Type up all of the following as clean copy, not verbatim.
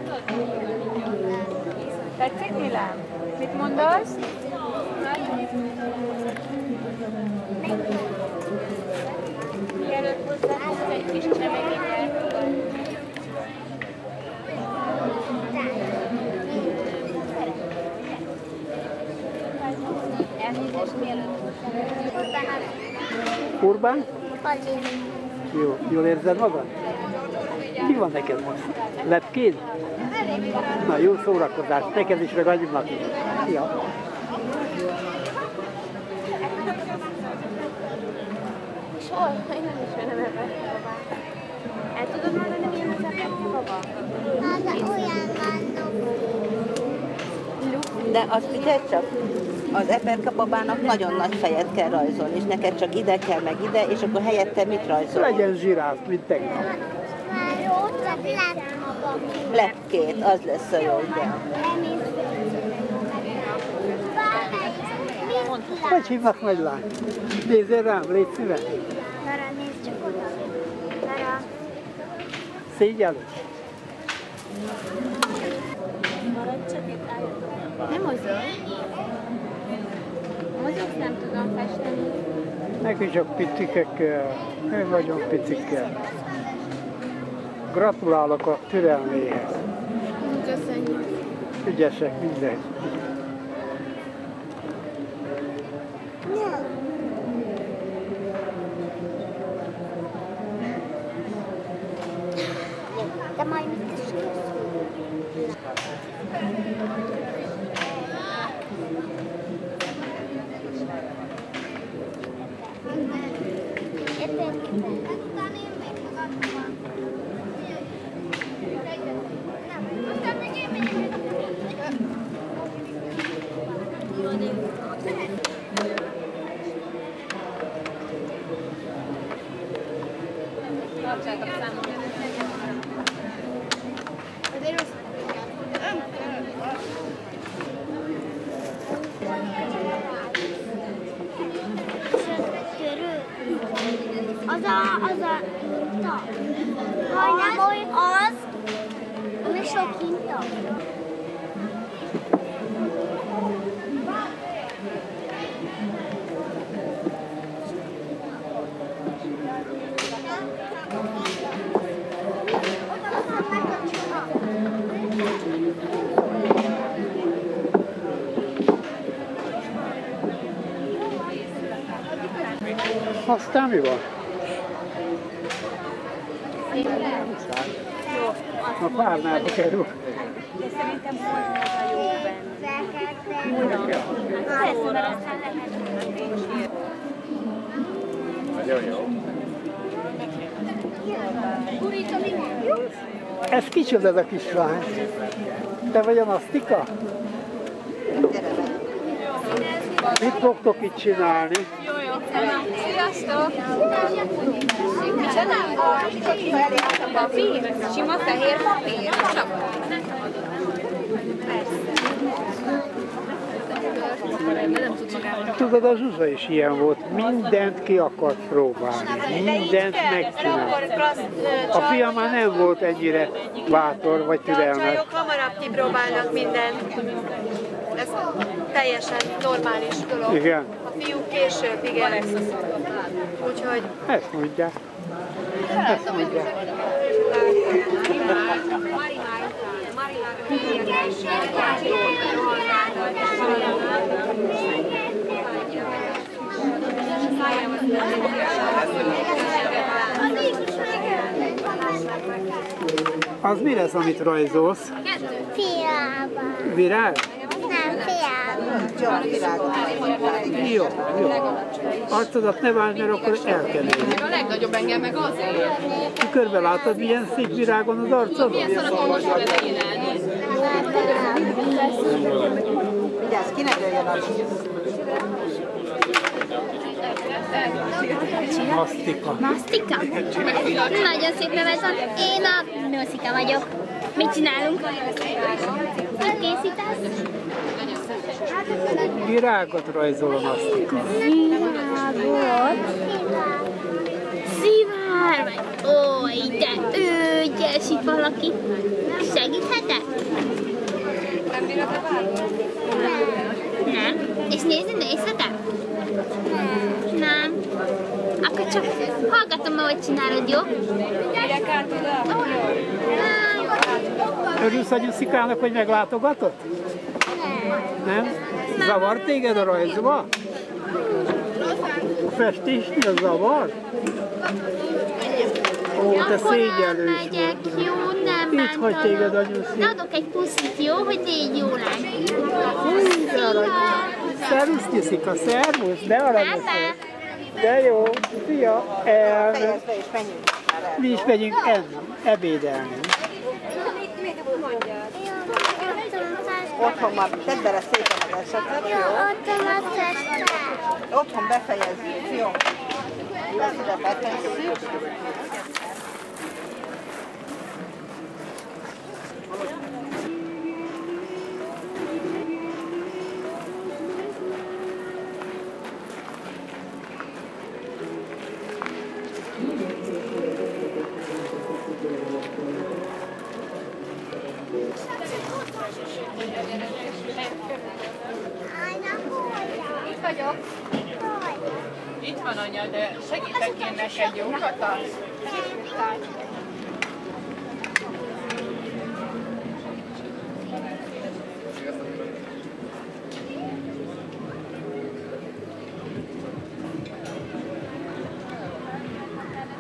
Tetszik, Milán? Mit mondasz? Mielőtt hozzá egy kis csemegényt. Urbán? Jó, jól érzed magad? Mi van neked most? Lepkéd? Na, jó szórakozás, neked is, meg anyunak is. Ja. Hol? Én nem ismerem ebben. El tudod mondani, milyen az eperka baba? Az olyan De azt figyelj csak, az eperka babának nagyon nagy fejet kell rajzolni, és neked csak ide kell, meg ide, és akkor helyette mit rajzol? Legyen zsiráf, mint tegnap. már jó, csak lepkét. Lepkét, az lesz a jó, igen. Hogy hívnak nagylány? Nézzél rám, légy szíves. Lara, nézd csak oda. Lara. Szégyellő. Nem mozog. Mozogsz, nem tudom festeni. Neki csak picikek kell, ő nagyon picik kell. Gratulálok a türelméhez. Köszönjük. Ügyesek mindegy. De majd mit is Tartsátok számon. Az a hinta. Majdnem olyan az, ami sok hinta. Aztán mi van? A párnába kerül. De szerintem volna az a jó benne. Persze, mert aztán lehet. Nagyon jó. Ez kicsoda ez a kislány? Te vagy a Nasztika? Mit fogtok itt csinálni? Jó. Sziasztok! Mit csinálunk? Papír? Sima fehér papír? Csak. Tudod, a Zsuzsa is ilyen volt, mindent ki akart próbálni, mindent megcsinálni. A fiam már nem volt ennyire bátor vagy türelmes. A csajok hamarabb kipróbálnak mindent. Ez teljesen normális dolog. Igen. A fiúk később, igen. Úgyhogy... Ezt mondják. Ezt mondják. Az mi lesz, amit rajzolsz? Fiában. Virág? Nem, fiában. Jó, jó. Arcodat ne várj, mert akkor elkerülni. A legnagyobb engem meg azért. Körbe látod, milyen szép virágon az arcodon? Milyen szarakonos elején elnéz. Vigyázz, ki ne dőljön az. Nasztika. Nasztika? Nagyon szép nevet van. Én a Nasztika vagyok. Mit csinálunk? Mit készítesz? Virágot rajzol a Nasztika. Virágot? Szivár vagy? Ó, de ügyes itt valaki. Segíthet Te? Nem bírod a vágót? Nem. És nézed te? Nem. Akkor csak hallgatom, ahogy csinálod, jó? Vigyek át oda? Örülsz a Nyuszikának, hogy meglátogatott? Nem? Zavar téged a rajzba? A festésnél zavar? Ó, te szégyellős megyek, vagy. jó, nem Itt hagy téged a Nyuszi. adok egy puszit, jó, hogy légy jó lány. Szervusz, Nyuszika, szervusz, de aranyos vagy. De jó, szia, Fejezd be és menjünk már el. mi is megyünk ebédelni. Otthon már tedd bele szépen az esetet, jó? Otthon befejezzük, jó? Ezt ide betesszük. Itt vagyok. Itt van anya, de segítek én neked, jó Kata?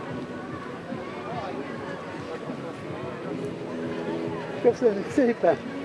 Köszönjük szépen!